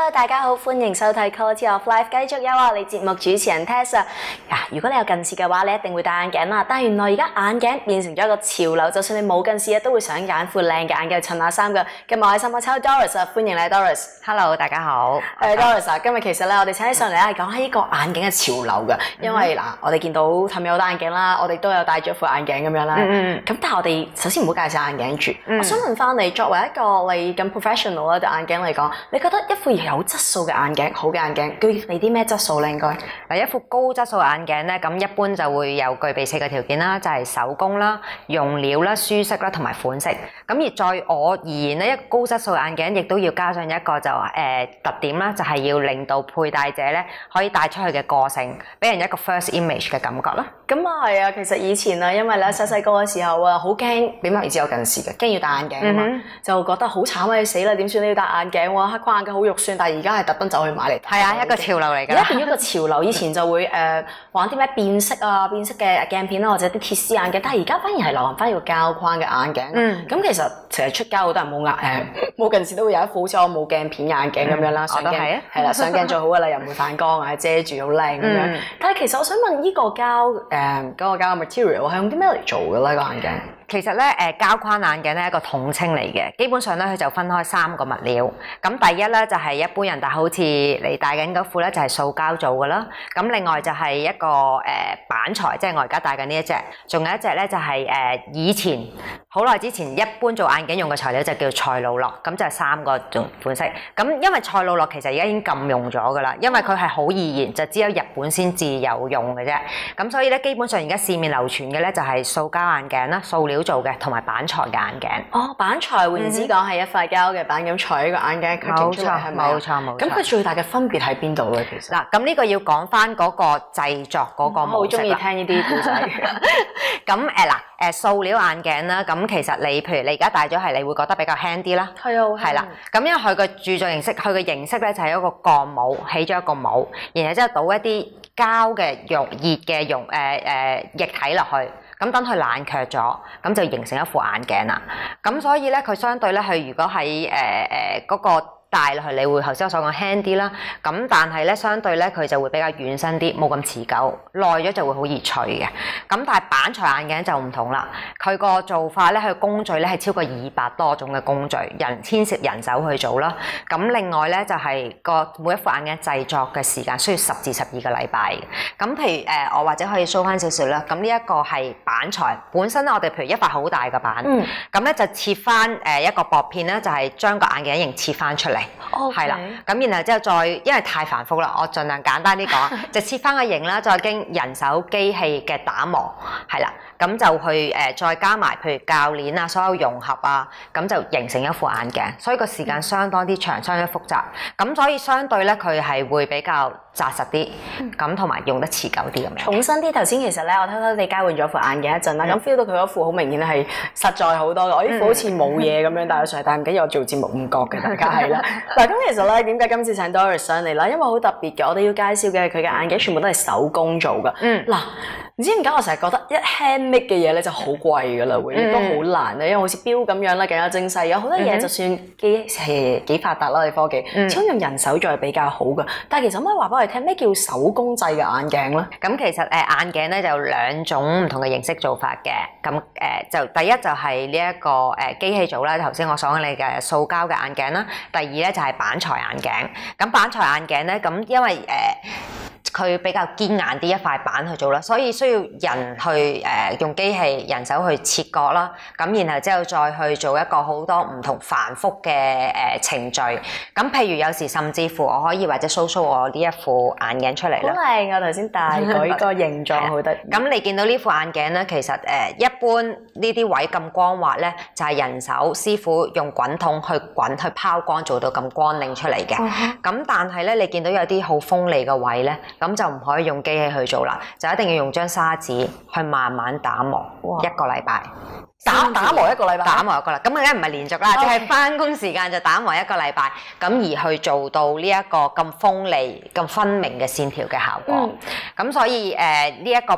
Hello， 大家好，歡迎收睇 Quality of Life， 繼續有我哋節目主持人 Tessa。如果你有近視嘅話，你一定會戴眼鏡啦。但係原來而家眼鏡變成咗一個潮流，就算你冇近視都會想揀副靚嘅眼鏡襯下衫嘅。今日我喺新加坡 Doris 啊，歡迎你 Doris。 Hello， 大家好。 Doris 啊，今日其實咧，我哋請你上嚟咧係講下呢個眼鏡嘅潮流嘅，因為我哋見到氹有戴眼鏡啦，我哋都有戴咗副眼鏡咁樣啦。咁但係我哋首先唔好介紹眼鏡住，我想問翻你，作為一個你咁 professional 啦對眼鏡嚟講，你覺得一副有質素嘅眼鏡，好嘅眼鏡，具備啲咩質素咧？應該一副高質素眼鏡咧，咁一般就會有具備4個條件啦，就係手工啦、用料啦、舒適啦同埋款式。咁而在我而言咧，一個高質素眼鏡亦都要加上一個特點啦，就係要令到佩戴者咧可以帶出去嘅個性，俾人一個 first image 嘅感覺啦。 咁啊係啊，其實以前啊，因為咧細個嘅時候啊，好驚俾媽咪知有近視嘅，驚要戴眼鏡啊嘛，就覺得好慘啊！死啦，點算都要戴眼鏡喎，黑框眼鏡好肉酸，但係而家係特登走去買嚟睇。 係啊，一個潮流嚟㗎。 而家變咗個潮流，以前就會玩啲咩變色嘅鏡片啦，或者啲鐵絲眼鏡，但係而家反而係流行翻呢個膠框嘅眼鏡。咁其實成日出街好多人冇近視都會有一副好似我冇鏡片眼鏡咁樣啦，上鏡係啦，上鏡最好㗎啦，又唔會反光啊，遮住好靚咁樣。但係其實我想問呢個嗰個膠 material 係用啲咩嚟做嘅咧？個眼鏡？ 其實咧，膠框眼鏡咧係一個統稱嚟嘅，基本上咧佢就分開3個物料。咁第一咧就係一般人戴好似你戴緊嗰副咧就係塑膠做嘅啦。咁另外就係一個板材，即係我而家戴緊呢一隻。仲有一隻咧就係以前好耐之前一般做眼鏡用嘅材料就叫賽璐珞，咁就係3個種款式。咁因為賽璐珞其實而家已經禁用咗㗎啦，因為佢係好易燃，就只有日本先至有用嘅啫。咁所以咧基本上而家市面流傳嘅咧就係塑膠眼鏡啦，塑料做嘅同埋板材嘅眼鏡。 哦，板材換言之講係一塊膠嘅板咁裁呢個眼鏡，佢整出嚟係咪？冇錯。咁佢最大嘅分別喺邊度咧？其實嗱，咁呢個要講翻嗰個製作嗰個模式啦。我好中意聽呢啲故仔。咁塑料眼鏡啦，咁其實譬如你而家戴咗係，你會覺得比較輕啲啦。係啊，係啦。咁因為佢個鑄造形式，佢嘅形式咧就係一個鋼帽，起咗一個帽，然後之後倒一啲膠嘅熱嘅液體落去。咁等佢冷卻咗，咁就形成一副眼鏡啦。咁所以咧，佢相對咧，佢如果喺嗰個戴落去，你會頭先我所講輕啲啦。咁但係咧，相對咧，佢就會比較軟身啲，冇咁持久，耐咗就會好易脆嘅。咁但係板材眼鏡就唔同啦，佢個做法咧，佢工序咧係超過200多種嘅工序，牽涉人手去做啦。咁另外咧就係每一副眼鏡製作嘅時間需要10至12個禮拜嘅。咁譬如我或者可以 show 翻少少啦。咁呢一個係板材本身咧，我哋譬如一塊好大嘅板，咁咧就切翻一個薄片咧，就係將個眼鏡形切翻出嚟。係啦，咁然後之後再，因為太繁複啦，我盡量簡單啲講，就切翻個形啦，再經人手機器嘅打磨，係啦，咁就去再加埋譬如鉸鏈啊，所有融合啊，咁就形成一副眼鏡，所以個時間相當啲長，相當複雜，咁所以相對咧佢係會比較紮實啲，咁同埋用得持久啲咁樣。 重身啲，頭先其實咧，我偷偷地交換咗副眼鏡一陣啦，咁 feel 到佢嗰副好明顯係實在好多嘅，我呢副好似冇嘢咁樣戴咗上嚟，但係唔緊要，我做節目唔覺嘅，大家係啦。嗱，咁其實咧，點解今次請 Doris 上嚟啦？因為好特別嘅，我哋要介紹嘅佢嘅眼鏡全部都係手工做嘅。嗱，唔知點解我成日覺得一 handmade 嘅嘢咧就好貴㗎啦，亦都好難咧，因為好似錶咁樣啦，更加精細，有好多嘢就算幾發達啦，你科技，始終用人手做係比較好嘅。但係其實可唔可以話俾我哋聽咩叫手工製嘅眼鏡咧？ 咁其實眼鏡咧就有2種唔同嘅形式做法嘅。咁就第一就係呢一個機器做啦，頭先我所講你嘅塑膠嘅眼鏡啦。第二咧就係板材眼鏡。咁板材眼鏡咧，咁因為佢比較堅硬啲一塊板去做啦，所以需要人去用機器人手去切割啦，咁然後之後再去做一個好多唔同繁複嘅程序。咁譬如有時甚至乎我可以或者 show 我呢一副眼鏡出嚟啦。 好靚啊！頭先戴過呢個形狀好得意。 咁你見到呢副眼鏡咧，其實一般呢啲位咁光滑咧，就係人手師傅用滾筒去拋光做到咁光靚出嚟嘅。咁但係咧，你見到有啲好鋒利嘅位咧。咁就唔可以用機器去做啦，就一定要用張砂紙去慢慢打磨1個禮拜。 打磨1個禮拜， 打磨1個禮拜，咁梗係唔係連續啦，即係返工時間就打磨1個禮拜，咁而去做到呢一個咁鋒利、咁分明嘅線條嘅效果。咁所以呢一個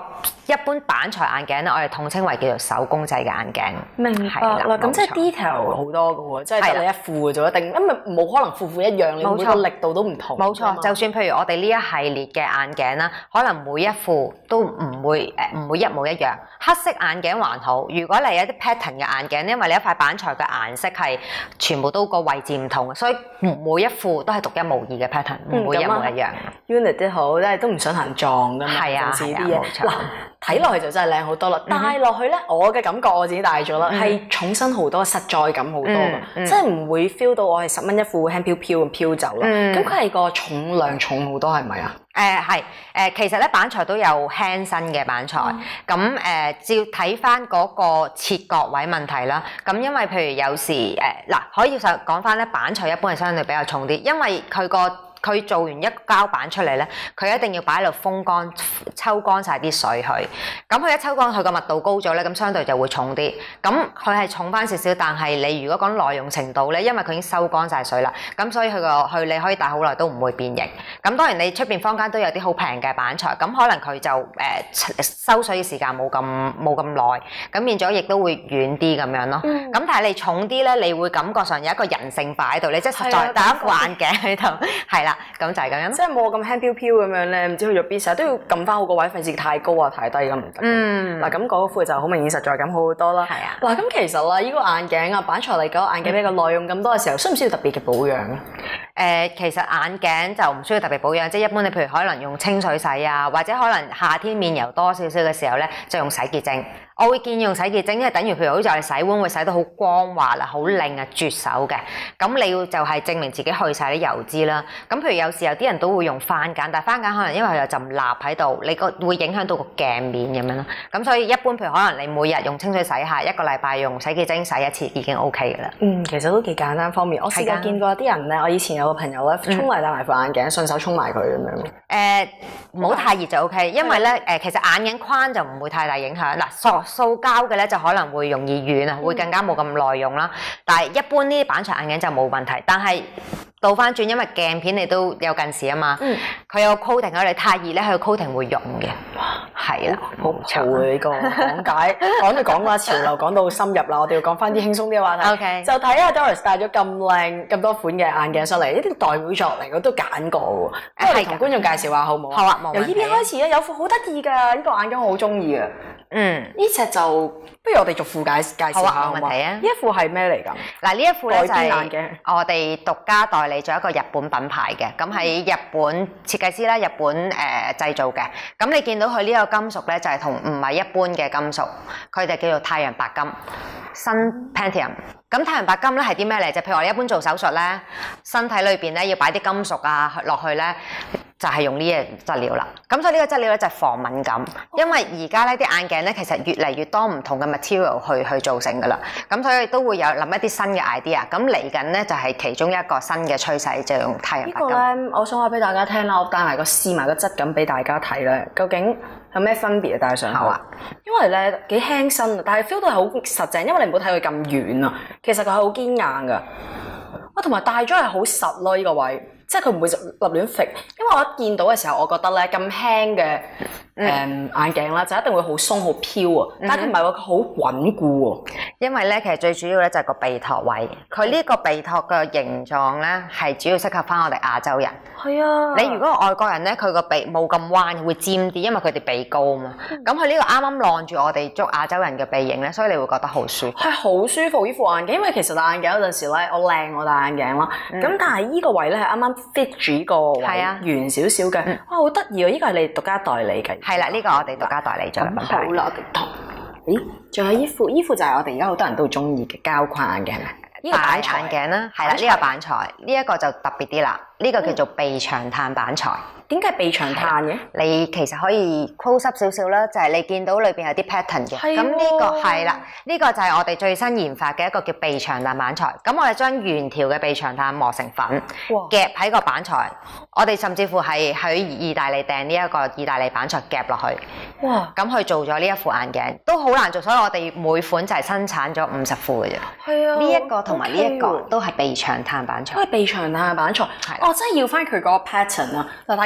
一般板材眼鏡咧，我哋統稱為叫做手工製嘅眼鏡。 明白啦，咁即係 detail 好多嘅喎，即係得你一副就一定，因為冇可能副副一樣，你每個力度都唔同。 冇錯，就算譬如我哋呢一系列嘅眼鏡啦，可能每一副都唔會一模一樣。黑色眼鏡還好，如果你有啲 pattern 嘅眼鏡，因為你一塊板材嘅顏色係全部都個位置唔同，所以每一副都係獨一無二嘅 pattern，唔會一模一樣。 unit 都好，即係都唔想行撞㗎嘛。 係啊， 啲嘢嗱，睇落去就真係靚好多啦。戴落去咧，我嘅感覺我自己戴咗啦，係重身好多，實在感好多㗎，即係唔會 feel 到我係10蚊一副輕飄飄咁飄走啦。咁佢係個重量重好多係咪啊？ 係其實咧板材都有輕身嘅板材，咁照睇翻嗰個切割位問題啦。咁因為譬如有時可以講翻咧，板材一般係相對比較重啲，因為佢做完一個膠板出嚟咧，佢一定要擺喺度風乾、抽乾晒啲水去。咁佢一抽乾，佢個密度高咗咧，咁相對就會重啲。咁佢係重翻少少，但係你如果講耐用程度咧，因為佢已經收乾晒水啦，咁所以佢你可以戴好耐都唔會變形。咁當然你出邊坊間都有啲好平嘅板材，咁可能佢就收水嘅時間冇咁耐，咁變咗亦都會軟啲咁樣咯。咁但係你重啲咧，你會感覺上有一個人性化喺度，你即係實在戴一副眼鏡喺度，係啦。咁就係咁樣，即係冇咁輕飄飄咁樣咧，唔知去咗邊，成日都要撳翻好個位，費事太高啊、太低咁唔得。嗱咁嗰副就好明顯實在感好好多啦。 係啊。 嗱咁其實啦，呢個眼鏡啊，板材嚟講，眼鏡比較耐用咁多嘅時候，需唔需要特別嘅保養啊？ 其實眼鏡就唔需要特別保養，即係一般你譬如可能用清水洗啊，或者可能夏天面油多少少嘅時候咧，就用洗潔精。我會建議用洗潔精，因為等於譬如好似我哋洗碗會洗到好光滑啦、好靚啊、絕手嘅。咁你要就係證明自己去晒啲油脂啦。咁譬如有時有啲人都會用番梘，但係番梘可能因為佢有陣蠟喺度，你會影響到個鏡面咁樣咯。咁所以一般譬如可能你每日用清水洗下，一個禮拜用洗潔精洗一次已經 OK 嘅啦。 其實都幾簡單方便。我試過見過啲人咧，我以前有個朋友咧，沖涼戴埋副眼鏡，順手沖埋佢咁樣。 唔好太熱就 OK， 因為咧其實眼鏡框就唔會太大影響。嗱，塑膠嘅咧就可能會容易軟啊，會更加冇咁耐用啦。但係一般呢啲板材眼鏡就冇問題，但係倒翻轉，因為鏡片你都有近視啊嘛，佢有個 coating 喺度，你太熱咧，佢個 coating 會溶嘅。係啦， 好嘈嘅呢個講解，講啦潮流講到深入啦，我哋要講翻啲輕鬆啲嘅話題。 OK， 就睇下 Doris 帶咗咁靚咁多款嘅眼鏡上嚟，呢啲代表作嚟，我都揀過喎。不如同觀眾介紹下好唔好？ 好啊，冇問題。 由呢邊開始咧，有副好得意㗎，呢個眼鏡我好中意嘅。呢隻就不如我哋逐副介紹下好嘛？呢一副係咩嚟㗎？ 嗱，呢一副咧就係眼鏡， 我哋獨家代理咗一個日本品牌嘅，咁喺日本設計師啦，日本製造嘅。咁你見到佢呢個金屬咧，就係同唔係一般嘅金屬，佢哋叫做太陽白金。新 Pentium， 咁太陽白金咧係啲咩嚟？就譬如我哋一般做手術咧，身體裏邊咧要擺啲金屬啊落去咧，就係用呢個質料啦。咁所以呢個質料咧就係防敏感，因為而家呢啲眼鏡咧其實越嚟越多唔同嘅 material 去造成噶啦。咁所以都會有諗一啲新嘅 idea。咁嚟緊咧就係其中一個新嘅趨勢，就用太陽白金。 呢個咧，我想話俾大家聽啦，我帶埋個試埋個質感俾大家睇咧，究竟有咩分別啊？戴上去，因為咧幾輕身，但係 feel 到係好實淨，因為你唔好睇佢咁軟啊，其實佢係好堅硬噶。同埋戴咗係好實咯，呢個位，即係佢唔會立亂揈。因為我一見到嘅時候，我覺得咧咁輕嘅眼鏡啦，就一定會好鬆好飄啊。但係佢唔係喎，佢好穩固喎。 因為咧，其實最主要咧就係個鼻托位，佢呢個鼻托嘅形狀咧係主要適合翻我哋亞洲人。 係啊， 你如果外國人咧，佢個鼻冇咁彎，會尖啲，因為佢哋鼻高啊嘛。咁佢呢個啱啱晾住我哋捉亞洲人嘅鼻型咧，所以你會覺得好舒服。 係好舒服呢副眼鏡，因為其實戴眼鏡有陣時咧，我戴眼鏡啦。咁但係呢個位咧係啱啱 fit 住呢個位，圓少少嘅。哇，好得意啊！呢個係你獨家代理嘅。 係啦，呢個我哋獨家代理咗嘅品牌。 好啦，咦，仲有呢副就係我哋而家好多人都中意嘅膠框眼鏡係咪？呢個板材眼鏡啦，係啦，呢個板材，呢一個就特別啲啦，呢個叫做避長炭板材。 點解避長炭嘅？ 你其實可以 close up 少少啦，就係你見到裏邊有啲 pattern 嘅。咁呢個係啦，呢個就係我哋最新研發嘅一個叫避長炭板材。咁我哋將原條嘅避長炭磨成粉，夾喺個板材。我哋甚至乎係喺意大利訂呢一個意大利板材夾落去。哇！咁去做咗呢一副眼鏡，都好難做，所以我哋每款就係生產咗50副嘅啫。係啊，呢一個同埋呢一個都係避長炭板材。 都係避長炭嘅板材。哦，真係要翻佢嗰個 pattern 啊！嗱，大家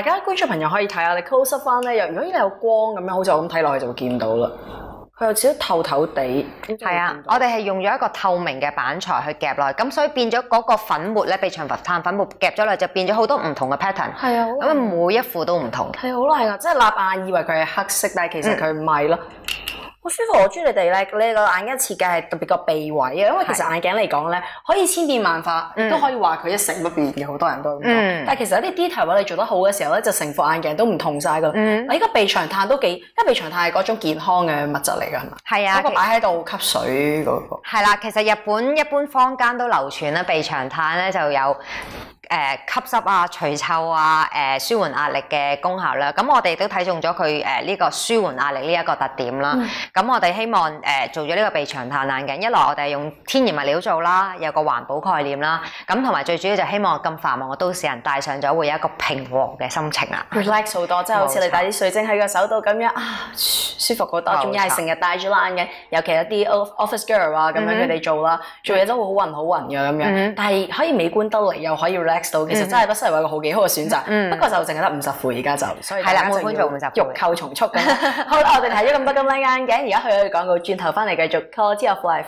家觀眾朋友可以睇下，你 close up 翻咧，如果你有光咁樣，好似我咁睇落去就會見到啦。佢有少少透透地， 係啊，我哋係用咗一個透明嘅板材去夾落去，咁所以變咗嗰個粉末咧，被長炭粉末夾咗落去，就變咗好多唔同嘅 pattern。係啊，咁每一副都唔同。 係好靚啊！即係立眼以為佢係黑色，但係其實佢唔係咯。好舒服，我中意你哋咧，你個眼鏡設計係特別個鼻位啊，因為其實眼鏡嚟講咧，可以千變萬化，都可以話佢一成不變嘅，好多人都咁講。但係其實一啲 detail 你做得好嘅時候咧，就成副眼鏡都唔同晒噶啦。你呢個鼻長炭都幾，因為鼻長炭係嗰種健康嘅物質嚟㗎，係嘛？係啊，嗰個擺喺度吸水嗰個。係啦，其實日本一般坊間都流傳啦，鼻長炭咧就有吸濕啊、除臭啊、舒緩壓力嘅功效啦。咁我哋都睇中咗佢呢個舒緩壓力呢一個特點啦。咁我哋希望做咗呢個鼻長炭眼鏡，一來我哋係用天然物料做啦，有個環保概念啦。咁同埋最主要就希望咁繁忙嘅都市人戴上咗會有一個平和嘅心情啦 ，relax 好多，即係好似你戴啲水晶喺個手度咁樣啊，舒服好多。仲要係成日戴住眼鏡，尤其一啲 office girl 啊咁樣佢哋做啦，做嘢都會好暈嘅咁樣。但係可以美觀得嚟，又可以 relax 到，其實真係不失為一個好幾好嘅選擇。不過就淨係得50副而家就，所以大家就要欲購從速咁。好啦，我哋睇咗咁多咁靚眼鏡，而家去咗廣告，轉頭翻嚟繼續 Quality of Life。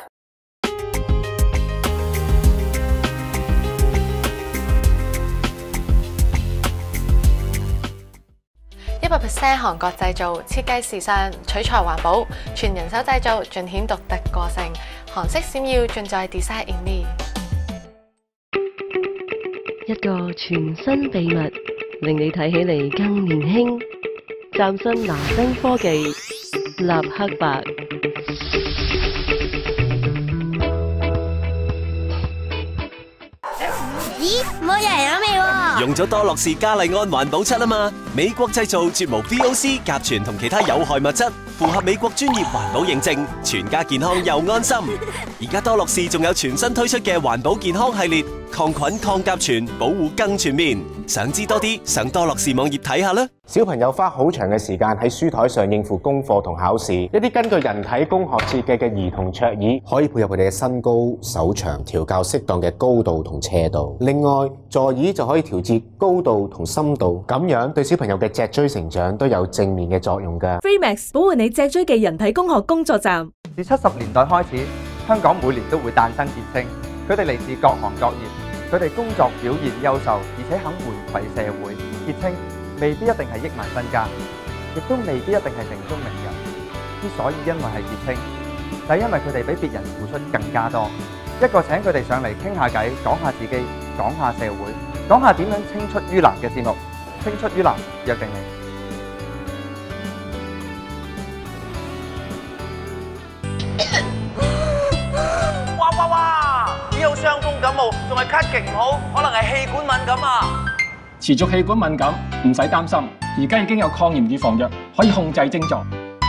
100% 韓國製造，設計時尚，取材環保，全人手製造，盡顯獨特個性。韓式閃耀，盡在 Design in Me。 一個全新秘密，令你睇起嚟更年輕。嶄新拿燈科技，立黑白。 咦，冇人飲味喎！ 用咗多樂士嘉麗安環保漆啊嘛，美國製造，絕無 VOC、甲醛同其他有害物質，符合美國專業環保認證，全家健康又安心。而家多樂士仲有全新推出嘅環保健康系列，抗菌抗甲醛，保護更全面。想知多啲，上多樂士網頁睇下啦。 小朋友花好長嘅時間喺書台上應付功課同考試，一啲根據人體工學設計嘅兒童桌椅，可以配合佢哋嘅身高、手長，調校適當嘅高度同斜度。另外，座椅就可以調節高度同深度，咁樣對小朋友嘅脊椎成長都有正面嘅作用㗎。 Freemax 保護你脊椎嘅人體工學工作站。 自70年代開始，香港每年都會誕生傑青，佢哋嚟自各行各業，佢哋工作表現優秀，而且肯回饋社會。傑青未必一定係億萬身家，亦都未必一定係城中名人。之所以因為係傑青，就係因為佢哋比別人付出更加多。一個請佢哋上嚟傾下偈，講下自己，講下社會，講下點樣青出於藍嘅節目。青出於藍，約定你。 哇！只有傷風感冒，仲係咳極唔好，可能係氣管敏感啊！ 持續氣管敏感唔使擔心，而家已經有抗炎預防藥可以控制症狀。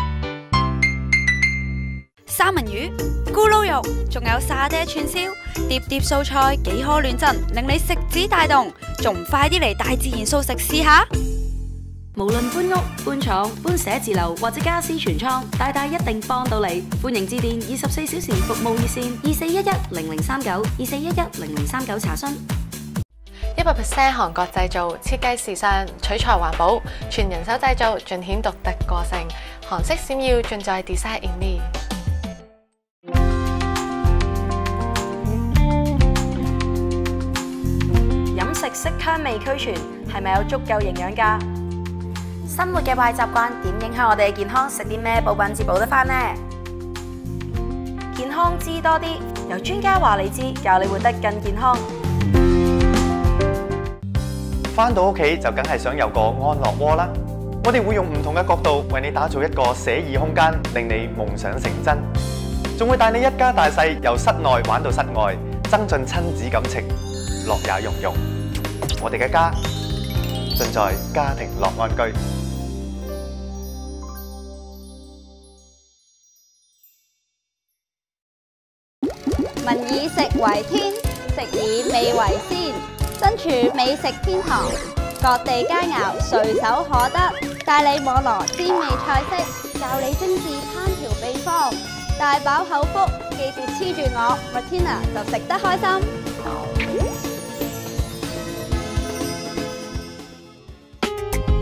三文魚、咕嚕肉，仲有沙爹串燒，碟碟素菜，幾可亂陣，令你食指大動，仲唔快啲嚟大自然素食試下？ 無論搬屋、搬廠、搬寫字樓或者家私全倉，大大一定幫到你。歡迎致電24小時服務熱線24110039 24110039查詢。 100% 韓國製造，設計時尚，取材環保，全人手製造，盡顯獨特個性。韓式閃耀，盡在 Design in Me。 飲食色香味俱全，係咪有足夠營養㗎？生活嘅壞習慣點影響我哋嘅健康？食啲咩補品至補得返呢？健康知多啲，由專家話你知，教你活得更健康。 返到屋企就梗係想有個安樂窩啦。我哋會用唔同嘅角度為你打造一個寫意空間，令你夢想成真。仲會帶你一家大細由室內玩到室外，增進親子感情，樂也融融。我哋嘅家盡在家庭樂安居。 民以食為天，食以美為先。身處美食天堂，各地佳肴隨手可得。帶你網羅滋味菜式，教你精緻烹調秘方。大飽口福，記住黐住我 Martina 就食得開心。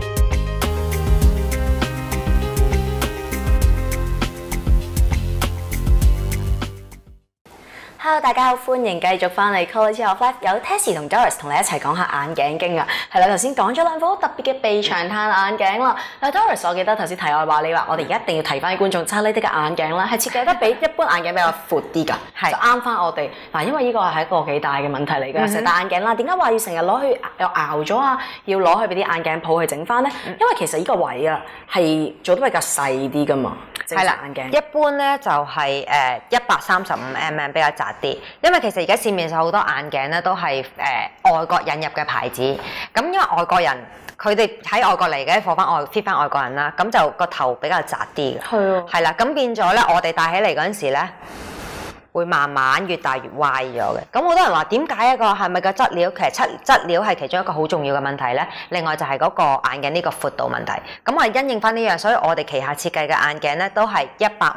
大家好，歡迎繼續翻嚟 College of Life， 有 Tessie 同 Doris 同你一齊講下眼鏡經啊。係啦，頭先講咗兩副好特別嘅鼻長嘆眼鏡啦。嗱 Doris， 我記得頭先題外話你話，我哋一定要提翻啲觀眾，就係呢啲嘅眼鏡啦，係設計得比一般眼鏡比較闊啲㗎，就啱翻我哋。嗱，因為呢個係一個幾大嘅問題嚟㗎，成日戴眼鏡啦。點解話要成日攞去又熬咗啊？要攞去俾啲眼鏡鋪去整翻咧？因為其實呢個位啊係做得比較細啲㗎嘛。係啦，眼鏡一般咧就係135mm 比較窄啲，因為其實而家市面上好多眼鏡咧都係外國引入嘅牌子，咁因為外國人佢哋喺外國嚟嘅貨翻fit翻外國人啦，咁就個頭比較窄啲嘅，係啦，咁變咗咧我哋戴起嚟嗰陣時咧，會慢慢越大越歪咗嘅。咁好多人話點解一個係咪個質料？其實質料係其中一個好重要嘅問題咧。另外就係嗰個眼鏡呢個闊度問題。咁我哋因應翻呢樣，所以我哋旗下設計嘅眼鏡咧都係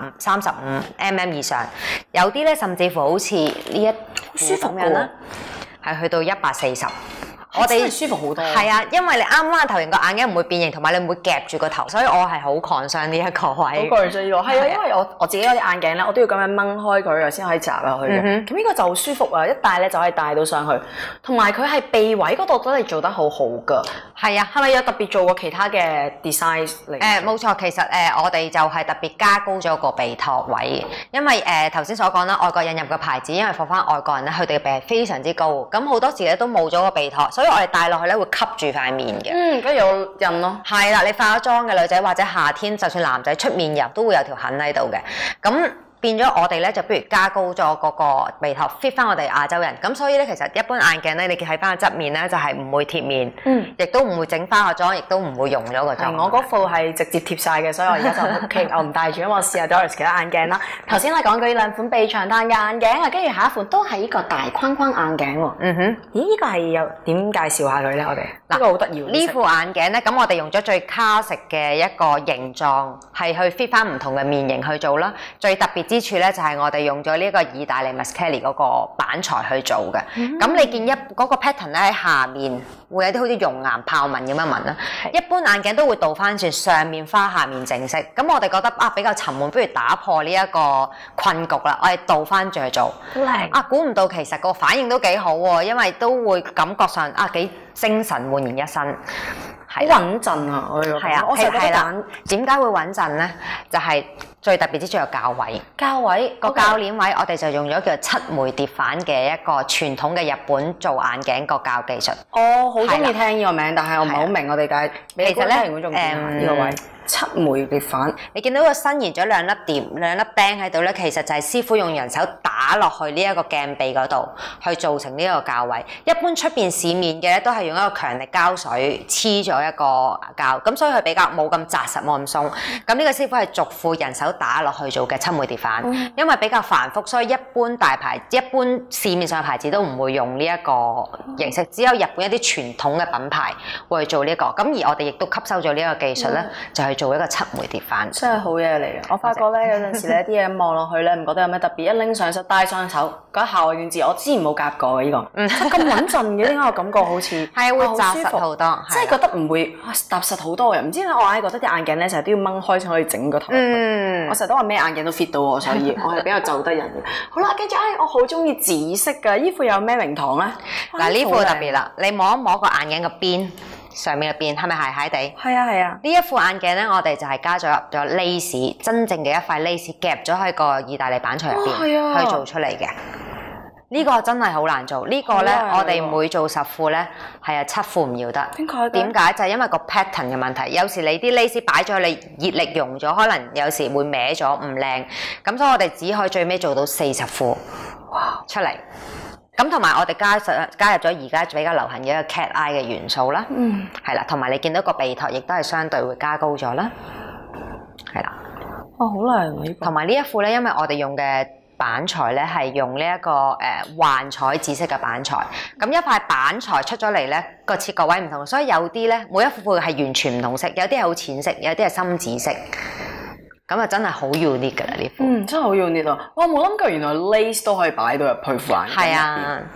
135mm 以上，有啲咧甚至乎好似呢一副咁樣啦，係去到140。我哋真係舒服好多。係啊，因為你啱啱頭型個眼鏡唔會變形，同埋你唔會夾住個頭，所以我係好concern呢一個位。好concern呢個，係啊，因為我自己嗰啲眼鏡咧，我都要咁樣掹開佢先可以夾落去嘅。咁呢個就好舒服啊！一戴咧就可以戴到上去，同埋佢係鼻位嗰度都係做得好好㗎。係啊，係咪有特別做過其他嘅 design 嚟？冇錯，其實我哋就係特別加高咗個鼻托位，因為頭先所講啦，外國引入嘅牌子，因為放翻外國人咧，佢哋嘅鼻係非常之高，咁好多時咧都冇咗個鼻托，所以我哋戴落去咧會吸住塊面嘅。咁有印咯。係啦，你化咗妝嘅女仔或者夏天，就算男仔出面游都會有條痕喺度嘅。咁變咗我哋咧就不如加高咗嗰個鼻頭 fit 翻我哋亞洲人，咁所以咧其實一般眼鏡咧你睇翻個側面咧就係唔會貼面，亦都唔會整翻個妝，亦都唔會溶咗個妝。我嗰副係直接貼晒嘅，所以我而家就 OK， 我唔戴住，因為我試下 Doris 其他眼鏡啦。頭先咧講過呢兩款鼻長嘆嘅眼鏡啊，跟住下一款都係呢個大框框眼鏡喎。咦？呢個係有點介紹下佢咧？我哋呢個好得意。呢副眼鏡咧，咁我哋用咗最 classic 嘅一個形狀，係去 fit 翻唔同嘅面型去做啦。最特別之處咧就係我哋用咗呢個意大利 Mascali 嗰個板材去做嘅。咁你見嗰個 pattern 咧喺下面會有啲好似熔岩豹紋咁樣紋啦。一般眼鏡都會倒翻轉，上面花下面正色。咁我哋覺得比較沉悶，不如打破呢一個困局啦。我哋倒翻轉去做，估唔到其實個反應都幾好喎，因為都會感覺上幾精神煥然一新。好穩陣啊！我哋係啊，我成日覺得點解會穩陣咧？就係最特別之處有膠位，個膠鏈位，我哋就用咗叫7枚疊反嘅一個傳統嘅日本做眼鏡個膠技術。我好中意聽呢個名，但係我唔係好明我哋解。其實咧，呢個位7枚疊反，你見到個伸延咗兩粒釘喺度咧，其實就係師傅用人手打落去呢一個鏡鼻嗰度，去造成呢個膠位。一般出邊市面嘅咧都係用一個強力膠水黐咗一個膠，咁所以佢比較冇咁紮實，冇咁鬆。咁呢個師傅係逐副人手打落去做嘅7枚疊反，因為比較繁複，所以一般一般市面上嘅牌子都唔會用呢一個形式，只有日本一啲傳統嘅品牌會去做呢個。咁而我哋亦都吸收咗呢個技術咧，就係做一個7枚疊反。真係好嘢嚟嘅。我發覺咧有陣時咧啲嘢望落去咧唔覺得有咩特別，一拎上手戴上手嗰一下我已經知，我之前冇夾過嘅呢個，咁穩陣嘅，點解我感覺好似係會紮實好多，即係覺得唔會踏實好多嘅。唔知點解我硬係覺得啲眼鏡咧成日都要掹開先可以整個頭。我成日都話咩眼鏡都 fit 到我，所以我係比較就得人嘅。好啦，跟住我好中意紫色嘅呢副有咩名堂咧？嗱呢副特別啦，你摸一摸個眼鏡嘅邊。上面嘅邊係咪鞋鞋地？係啊係啊！呢一副眼鏡咧，我哋就係加咗入咗 lace， 真正嘅一塊 lace 夾咗喺個意大利板材入邊去做出嚟嘅。呢個真係好難做。呢個咧，我哋每做10副咧，係7副唔要得。點解？就係因為個 pattern 嘅問題。有時你啲 lace 擺咗你熱力溶咗，可能有時會歪咗唔靚。咁所以我哋只可以最尾做到40副出嚟。咁同埋我哋加入咗而家比較流行嘅一個 cat eye 嘅元素啦，係啦，同埋你見到個鼻托亦都係相對會加高咗啦，係啦。好靚呢個。同埋呢一副咧，因為我哋用嘅板材咧係用呢一個幻彩紫色嘅板材，咁一塊板材出咗嚟咧個切割位唔同，所以有啲咧每一副係完全唔同色，有啲係好淺色，有啲係深紫色。咁啊，真係好 unique 㗎啦呢副。真係好 unique 啊！我冇諗過原來 lace 都可以擺到入去副眼鏡入邊。係啊，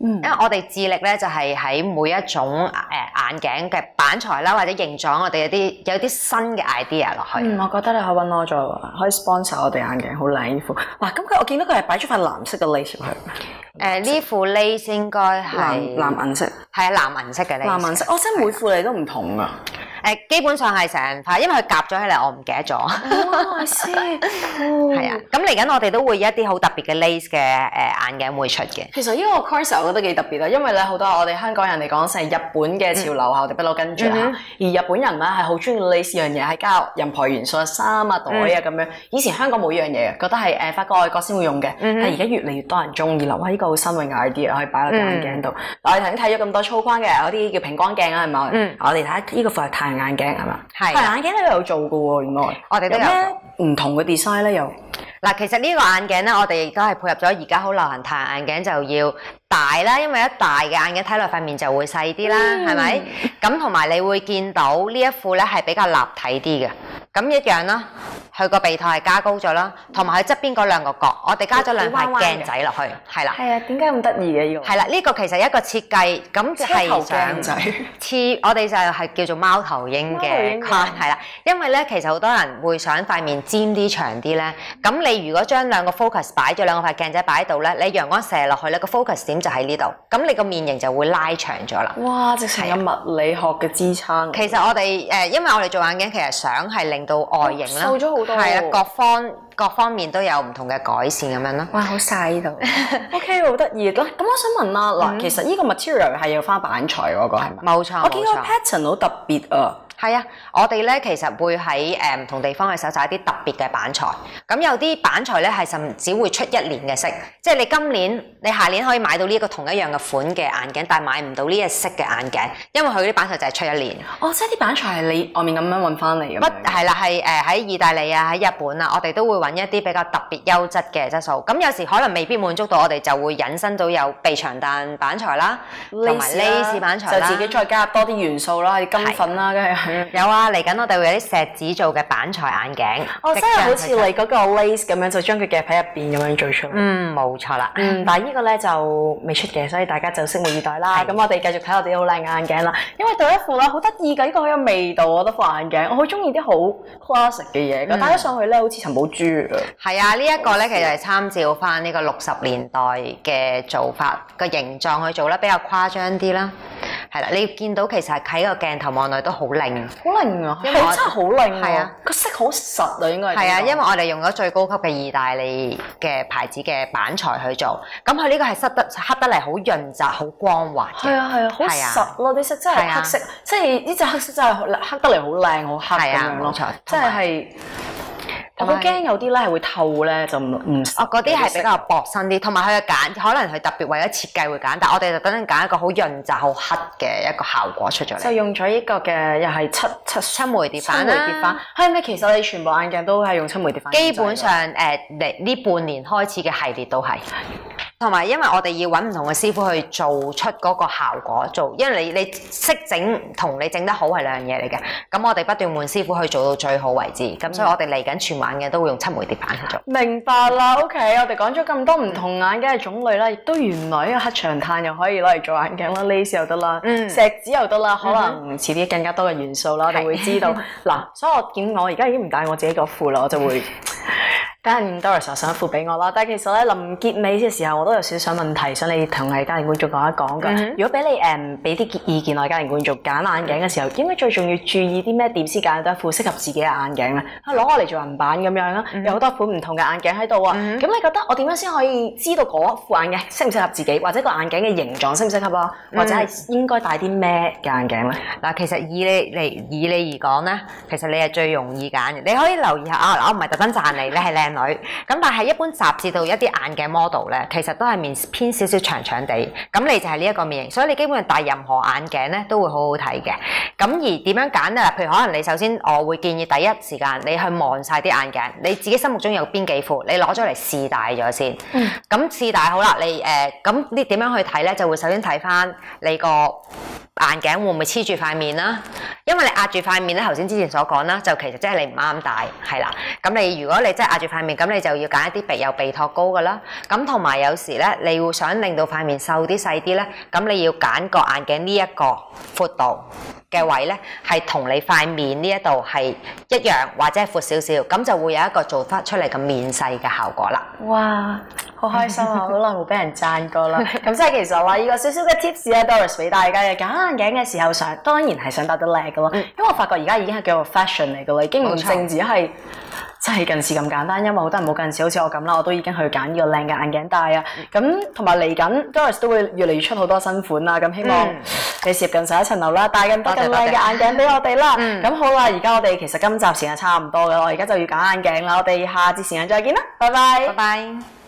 因為我哋致力咧就係喺每一種眼鏡嘅板材啦或者形狀，我哋有啲新嘅 idea 落去。 我覺得你可以揾我做，可以 sponsor 我哋眼鏡，好靚呢副。哇！咁我見到佢係擺咗塊藍色嘅 lace 入去。 呢副 lace 應該係藍銀色， 係藍銀色嘅 lace。 藍銀色，即係每副你都唔同㗎。 基本上係成塊，因為佢夾咗起嚟，我唔記得咗。 我知。 係啊，咁嚟緊我哋都會有一啲好特別嘅 lace 嘅眼鏡會出嘅。 其實呢個 concept 我覺得幾特別啊，因為咧好多我哋香港人嚟講成日本嘅潮流我哋不嬲跟住而日本人咧係好中意 lace 呢樣嘢，係加入任何元素啊、衫啊、袋啊咁樣。以前香港冇呢樣嘢嘅，覺得係發覺外國先會用嘅，但係而家越嚟越多人中意啦。哇！呢個好新穎嘅 idea 可以擺落眼鏡度。我哋頭先睇咗咁多粗框嘅，有啲叫平光鏡啊，係咪？我哋睇呢個副係太陽眼鏡係嘛？係。太陽眼鏡都有做嘅喎，原來。我哋都有咩唔同嘅 design 咧？又嗱，其實呢個眼鏡咧，我哋亦都係配合咗而家好流行太陽眼鏡就要大啦，因為一大嘅眼鏡睇落塊面就會細啲啦，係咪？咁同埋你會見到呢一副咧係比較立體啲嘅，咁一樣啦。佢個鼻套係加高咗啦，同埋佢側邊嗰兩個角，我哋加咗兩塊鏡仔落去，係啦。 係啊，點解咁得意嘅呢個？ 係啦，呢個其實一個設計，咁係想似我哋就係叫做貓頭鷹嘅框，係啦。因為咧，其實好多人會想塊面尖啲、長啲咧。咁你如果將兩個 focus 擺咗兩個塊鏡仔擺喺度咧，你陽光射落去咧，個 focus 點就喺呢度，咁你個面型就會拉長咗啦。 哇！直情有物理學嘅支撐。 其實我哋因為我哋做眼鏡，其實想係令到外形啦， 瘦咗好多。 係啊，各方面都有唔同嘅改善咁樣咯。 哇，好晒呢度。OK， 好得意。咁我想問啦，嗱，其實呢個 material 係要翻板材嗰個係咪？ 冇錯， 我見個 pattern 好特別啊。 係啊，我哋咧其實會喺唔同地方去搜集一啲特別嘅板材。咁有啲板材咧係甚至會出一年嘅色，即係你今年、你下年可以買到呢一個同一樣嘅款嘅眼鏡，但係買唔到呢一色嘅眼鏡，因為佢啲板材就係出一年。 哦，即係啲板材係你外面咁樣揾翻嚟嘅？ 係啦，係喺意大利啊、喺日本啊，我哋都會揾一啲比較特別優質嘅質素。咁有時可能未必滿足到我哋，就會引申到有鼻長彈板材啦，同埋 lace 板材啦， 就自己再加入多啲元素啦，金粉啦，跟住有啊，嚟緊我哋會有啲錫紙做嘅板材眼鏡。 哦，即係好似你嗰個 lace 咁樣，就將佢夾喺入邊咁樣做出嚟。 冇錯啦。 但係呢個咧就未出嘅，所以大家就拭目以待啦。咁我哋繼續睇我哋好靚嘅眼鏡啦。因為第一副啦，好得意㗎，呢個好有味道，我覺得副眼鏡。我好中意啲好 classic 嘅嘢，戴咗上去咧好似陳寶珠啊。係啊，呢一個咧其實係參照翻呢個60年代嘅做法個形狀去做啦，比較誇張啲啦。係啦，你見到其實喺個鏡頭望落都好靚， 好靚啊！因為真係好靚係啊， 個色好實啊，應該係。 係啊，因為我哋用咗最高級嘅意大利嘅牌子嘅板材去做，咁佢呢個係黑得嚟好潤澤、好光滑嘅。 係啊係啊，好實咯啲色真係黑色，即係呢隻黑色真係黑得嚟好靚好黑咁樣咯，即係。我好驚有啲咧係會透咧，就唔嗰啲係比較薄身啲，同埋佢嘅揀可能佢特別為咗設計會揀，但係我哋就等陣揀一個好潤澤、好黑嘅一個效果出咗嚟。 就用咗呢個嘅又係漆煤碟板啦。 係咪其實你全部眼鏡都係用漆煤碟板？ 基本上呢半年開始嘅系列都係。同埋因為我哋要揾唔同嘅師傅去做出嗰個效果，因為你識整同你整得好係兩樣嘢嚟嘅。咁我哋不斷換師傅去做到最好為止。咁所以我哋嚟緊全眼鏡都會用漆煤碟板去做。 明白啦 ，OK， 我哋講咗咁多唔同眼鏡嘅種類啦，亦都原來呢個黑長炭又可以攞嚟做眼鏡啦 ，lace 又得啦，錫紙又得啦，可能遲啲更加多嘅元素啦，我哋會知道。嗱，所以我見我而家已經唔戴我自己個副啦，我就會。等陣 Doris 上一副俾我啦，但係其實咧臨結尾嘅時候，我都有少少問題，想你同我哋家庭觀眾講一講㗎。如果俾你俾啲意見我哋家庭觀眾揀眼鏡嘅時候，應該最重要注意啲咩點先揀到一副適合自己嘅眼鏡咧？攞我嚟做銀版咁樣啦，有好多款唔同嘅眼鏡喺度啊。咁你覺得我點樣先可以知道嗰副眼鏡適唔適合自己，或者個眼鏡嘅形狀適唔適合啊？或者係應該戴啲咩嘅眼鏡咧？ 嗱，其實以你而講咧，其實你係最容易揀嘅。你可以留意下啊，我唔係特登讚你，你係靚女。咁但係一般雜誌度一啲眼鏡 model 咧，其實都係面偏少少長長地，咁你就係呢一個面型，所以你基本上戴任何眼鏡咧都會好好睇嘅。咁而點樣揀咧？譬如可能你首先我會建議第一時間你去望晒啲眼鏡，你自己心目中有邊幾副，你攞咗嚟試戴咗先。咁試戴好啦，咁你點樣去睇咧？就會首先睇翻你個眼鏡會唔會黐住塊面啦？ 因為你壓住塊面咧，頭先之前所講啦，就其實即係你唔啱戴，係啦。咁你如果你真係壓住塊面，咁你就要揀一啲有鼻托高嘅啦。咁同埋有時咧，你會想令到塊面瘦啲細啲咧，咁你要揀個眼鏡呢一個闊度嘅位咧，係同你塊面呢一度係一樣或者係闊少少，咁就會有一個做翻出嚟嘅面細嘅效果啦。 哇！好開心啊！好耐冇俾人讚過啦。咁即係其實話呢個少少嘅 tips 咧 ，Doris 俾大家嘅揀眼鏡嘅時候上，當然係想戴得靚嘅咯。因為我發覺而家已經係叫做 fashion 嚟嘅啦，已經唔淨止係即係近視咁簡單。因為好多人冇近視，好似我咁啦，我都已經去揀呢個靚嘅眼鏡戴啊。咁同埋嚟緊 Doris 都會越嚟越出好多新款啦。咁希望你攝近上一層樓啦，戴更多更靚嘅眼鏡俾我哋啦。咁好啦，而家我哋其實今集時間差唔多嘅，我而家就要揀眼鏡啦。我哋下節時間再見啦，拜拜。 拜拜。